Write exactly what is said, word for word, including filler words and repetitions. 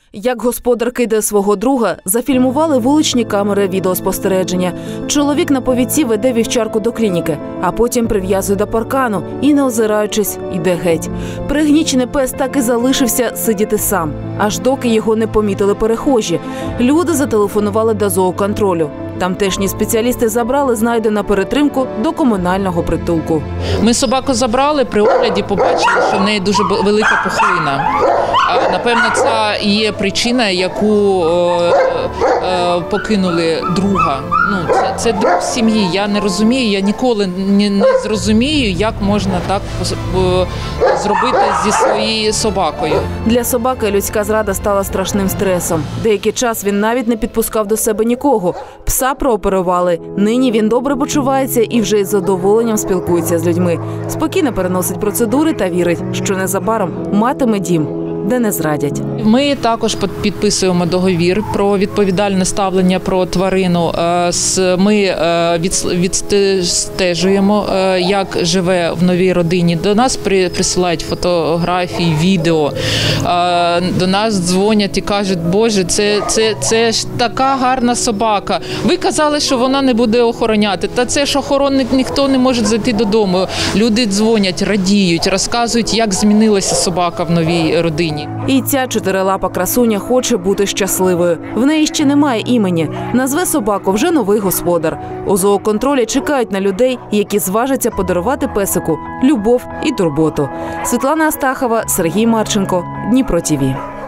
Як господар кидає свого друга, зафільмували вуличні камери відеоспостереження. Чоловік на повідці веде вівчарку до клініки, а потім прив'язує до паркану і, не озираючись, йде геть. Пригнічений пес так і залишився сидіти сам, аж доки його не помітили перехожі. Люди зателефонували до зооконтролю. Тамтешні спеціалісти забрали знайду на перетримку до комунального притулку. Ми собаку забрали, при огляді побачили, що в неї дуже велика пухлина. Напевно, це є причина, яку е, е, покинули друга. Ну, це, це друг сім'ї. Я не розумію, я ніколи не, не зрозумію, як можна так зробити зі своєю собакою. Для собаки людська зрада стала страшним стресом. Деякий час він навіть не підпускав до себе нікого. Пса прооперували. Нині він добре почувається і вже із задоволенням спілкується з людьми. Спокійно переносить процедури та вірить, що незабаром матиме дім, де не зрадять. Ми також підписуємо договір про відповідальне ставлення про тварину. Ми відстежуємо, як живе в новій родині. До нас присилають фотографії, відео. До нас дзвонять і кажуть: Боже, це, це, це ж така гарна собака. Ви казали, що вона не буде охороняти. Та це ж охоронник, ніхто не може зайти додому. Люди дзвонять, радіють, розказують, як змінилася собака в новій родині. І ця чотирилапа красуня хоче бути щасливою. В неї ще немає імені. Назве собаку вже новий господар. У зооконтролі чекають на людей, які зважаться подарувати песику любов і турботу. Світлана Астахова, Сергій Марченко, Дніпро ТІВІ.